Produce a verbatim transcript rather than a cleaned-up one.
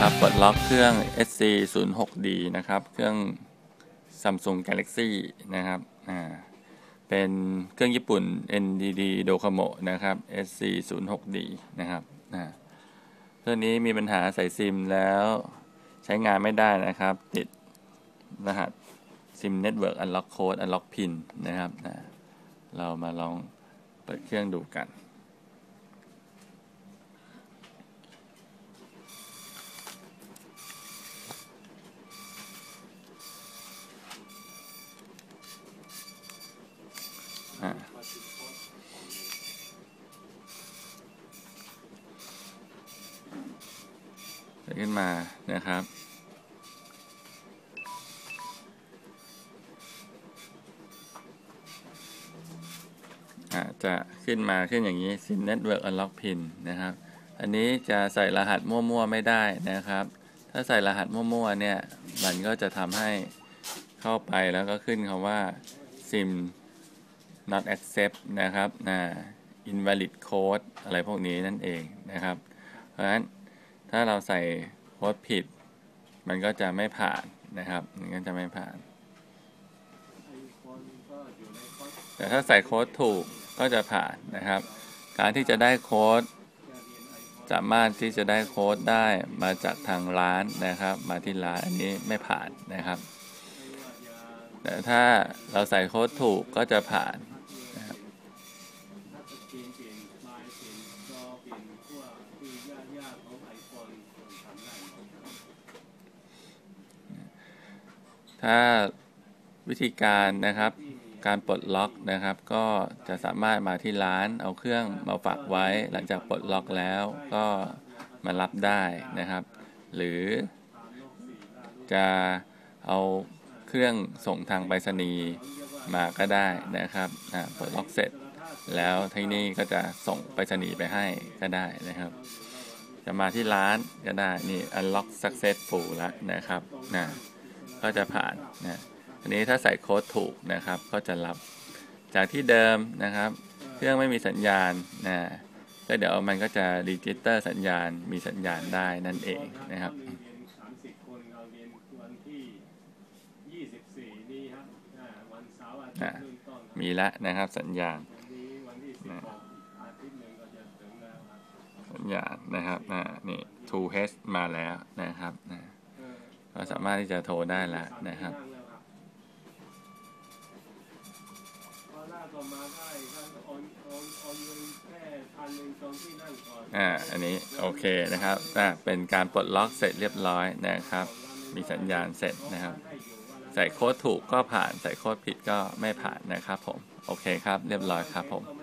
นะครับปลดล็อกเครื่อง เอส ซี ศูนย์ หก ดี นะครับเครื่อง Samsung Galaxy นะครับอ่าเป็นเครื่องญี่ปุ่น เอ็น ดี ดี Docomo นะครับ เอส ซี ศูนย์ หก ดี นะครับอ่าเครื่องนี้มีปัญหาใส่ซิมแล้วใช้งานไม่ได้นะครับติดรหัสซิม Network Unlock Code Unlock Pin นะครับนะเรามาลองเปิดเครื่องดูกันเปิดขึ้นมานะครับจะขึ้นมาขึ้นอย่างนี้ ซิม Network Unlock Pin นะครับอันนี้จะใส่รหัสมั่วๆไม่ได้นะครับถ้าใส่รหัสมั่วๆเนี่ยมันก็จะทำให้เข้าไปแล้วก็ขึ้นคำว่า ซิม not accept นะครับนะ invalid code อะไรพวกนี้นั่นเองนะครับเพราะฉะนั้นถ้าเราใส่โค้ดผิดมันก็จะไม่ผ่านนะครับมันก็จะไม่ผ่านแต่ถ้าใส่โค้ดถูกก็จะผ่านนะครับการที่จะได้โค้ดสามารถที่จะได้โค้ดได้มาจากทางร้านนะครับมาที่ร้านอันนี้ไม่ผ่านนะครับแต่ถ้าเราใส่โค้ดถูกก็จะผ่านนะครับถ้าวิธีการนะครับการปลดล็อกนะครับก็จะสามารถมาที่ร้านเอาเครื่องมาฝากไว้หลังจากปลดล็อกแล้วก็มารับได้นะครับหรือจะเอาเครื่องส่งทางไปรษณีย์มาก็ได้นะครับปลดล็อกเสร็จแล้วที่นี่ก็จะส่งไปรษณีย์ไปให้ก็ได้นะครับจะมาที่ร้านก็ได้นี่ Unlock Successful แล้วนะครับนะก็จะผ่านนะอันนี้ถ้าใส่โค้ดถูกนะครับก็จะรับจากที่เดิมนะครับเครื่องไม่มีสัญญาณนะก็เดี๋ยวมันก็จะรีจิสเตอร์สัญญาณมีสัญญาณได้นั่นเองนะครับมีแล้วนะครับสัญญาณสัญญาณนะครับนี่ ทู เอช มาแล้วนะครับก็สามารถที่จะโทรได้แล้วนะครับอ่าอันนี้โอเคนะครับอ่าเป็นการปลดล็อกเสร็จเรียบร้อยนะครับมีสัญญาณเสร็จนะครับใส่โค้ดถูกก็ผ่านใส่โค้ดผิดก็ไม่ผ่านนะครับผมโอเคครับเรียบร้อยครับผม